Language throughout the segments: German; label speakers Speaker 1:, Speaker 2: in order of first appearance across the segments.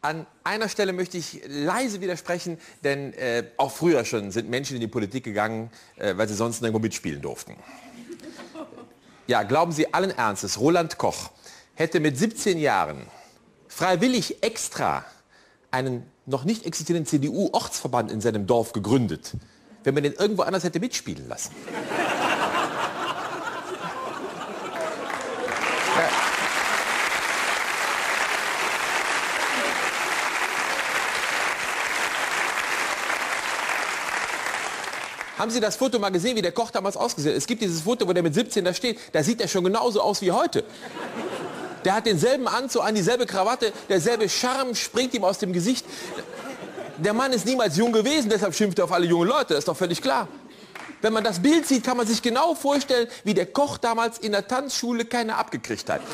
Speaker 1: An einer Stelle möchte ich leise widersprechen, denn auch früher schon sind Menschen in die Politik gegangen, weil sie sonst nirgendwo mitspielen durften. Ja, glauben Sie allen Ernstes, Roland Koch hätte mit 17 Jahren freiwillig extra einen noch nicht existierenden CDU-Ortsverband in seinem Dorf gegründet, wenn man den irgendwo anders hätte mitspielen lassen. Haben Sie das Foto mal gesehen, wie der Koch damals ausgesehen hat? Es gibt dieses Foto, wo der mit 17 da steht, da sieht er schon genauso aus wie heute. Der hat denselben Anzug an, dieselbe Krawatte, derselbe Charme springt ihm aus dem Gesicht. Der Mann ist niemals jung gewesen, deshalb schimpft er auf alle jungen Leute, das ist doch völlig klar. Wenn man das Bild sieht, kann man sich genau vorstellen, wie der Koch damals in der Tanzschule keine abgekriegt hat.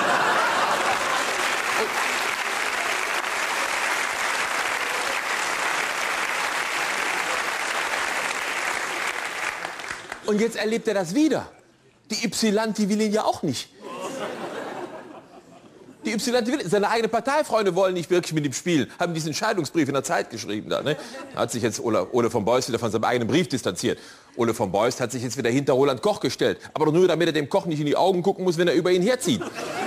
Speaker 1: Und jetzt erlebt er das wieder. Die Ypsilanti will ihn ja auch nicht. Die Ypsilanti will, seine eigenen Parteifreunde wollen nicht wirklich mit ihm spielen. Haben diesen Entscheidungsbrief in der Zeit geschrieben. Da, ne? Hat sich jetzt Ole von Beust wieder von seinem eigenen Brief distanziert. Ole von Beust hat sich jetzt wieder hinter Roland Koch gestellt. Aber doch nur, damit er dem Koch nicht in die Augen gucken muss, wenn er über ihn herzieht.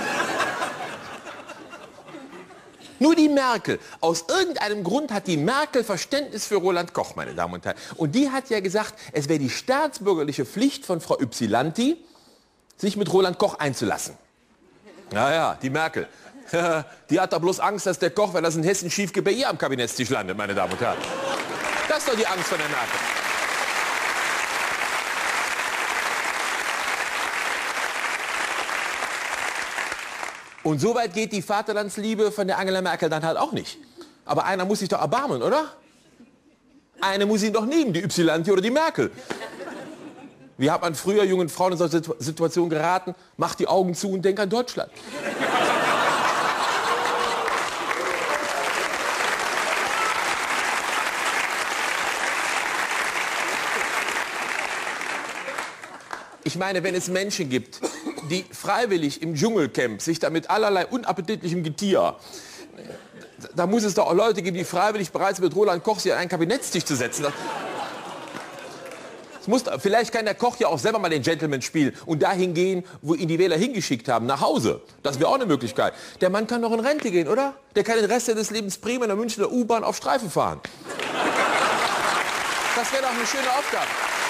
Speaker 1: Nur die Merkel. Aus irgendeinem Grund hat die Merkel Verständnis für Roland Koch, meine Damen und Herren. Und die hat ja gesagt, es wäre die staatsbürgerliche Pflicht von Frau Ypsilanti, sich mit Roland Koch einzulassen. Naja, die Merkel. Die hat doch bloß Angst, dass der Koch, wenn das in Hessen schief geht, bei ihr am Kabinettstisch landet, meine Damen und Herren. Das ist doch die Angst von der Merkel. Und so weit geht die Vaterlandsliebe von der Angela Merkel dann halt auch nicht. Aber einer muss sich doch erbarmen, oder? Einer muss ihn doch nehmen, die Ypsilanti oder die Merkel. Wie hat man früher jungen Frauen in solche Situationen geraten? Mach die Augen zu und denk an Deutschland. Ich meine, wenn es Menschen gibt, die freiwillig im Dschungelcamp sich da mit allerlei unappetitlichem Getier, da muss es doch auch Leute geben, die freiwillig bereit sind, mit Roland Koch sich an einen Kabinettstisch zu setzen. Vielleicht kann der Koch ja auch selber mal den Gentleman spielen und dahin gehen, wo ihn die Wähler hingeschickt haben, nach Hause. Das wäre auch eine Möglichkeit. Der Mann kann doch in Rente gehen, oder? Der kann den Rest seines Lebens prima in der Münchner U-Bahn auf Streifen fahren. Das wäre doch eine schöne Aufgabe.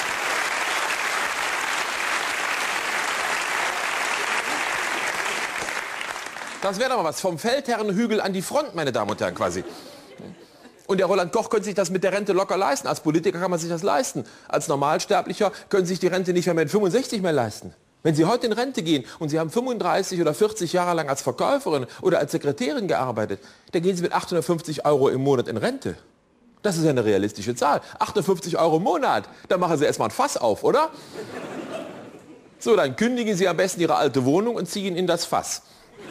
Speaker 1: Das wäre doch mal was. Vom Feldherrenhügel an die Front, meine Damen und Herren, quasi. Und der Roland Koch könnte sich das mit der Rente locker leisten. Als Politiker kann man sich das leisten. Als Normalsterblicher können Sie sich die Rente nicht mehr mit 65 mehr leisten. Wenn Sie heute in Rente gehen und Sie haben 35 oder 40 Jahre lang als Verkäuferin oder als Sekretärin gearbeitet, dann gehen Sie mit 850 € im Monat in Rente. Das ist ja eine realistische Zahl. 850 € im Monat. Da machen Sie erstmal ein Fass auf, oder? So, dann kündigen Sie am besten Ihre alte Wohnung und ziehen in das Fass.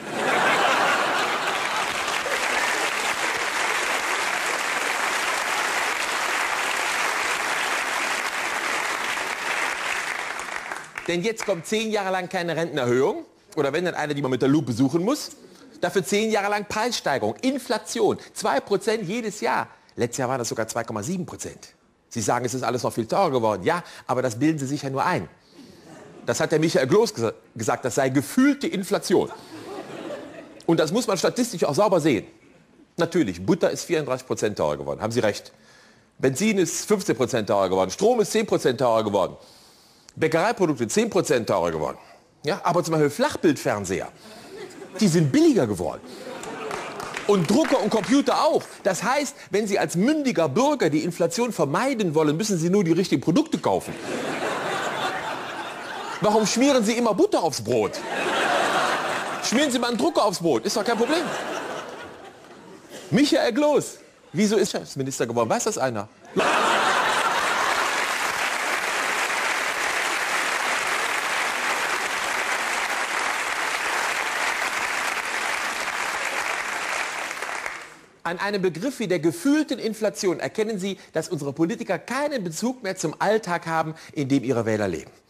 Speaker 1: Denn jetzt kommt 10 Jahre lang keine Rentenerhöhung. Oder wenn dann eine, die man mit der Lupe suchen muss. Dafür 10 Jahre lang Preissteigerung, Inflation, 2% jedes Jahr. Letztes Jahr waren das sogar 2,7%. Sie sagen, es ist alles noch viel teurer geworden. Ja, aber das bilden Sie sich ja nur ein. Das hat der Michael Gloß gesagt, das sei gefühlte Inflation. Und das muss man statistisch auch sauber sehen. Natürlich, Butter ist 34% teurer geworden, haben Sie recht. Benzin ist 15% teurer geworden, Strom ist 10% teurer geworden. Bäckereiprodukte 10% teurer geworden. Ja, aber zum Beispiel Flachbildfernseher, die sind billiger geworden. Und Drucker und Computer auch. Das heißt, wenn Sie als mündiger Bürger die Inflation vermeiden wollen, müssen Sie nur die richtigen Produkte kaufen. Warum schmieren Sie immer Butter aufs Brot? Schmieren Sie mal einen Drucker aufs Brot, ist doch kein Problem. Michael Gloß, wieso ist er Minister geworden? Weiß das einer? An einem Begriff wie der gefühlten Inflation erkennen Sie, dass unsere Politiker keinen Bezug mehr zum Alltag haben, in dem ihre Wähler leben.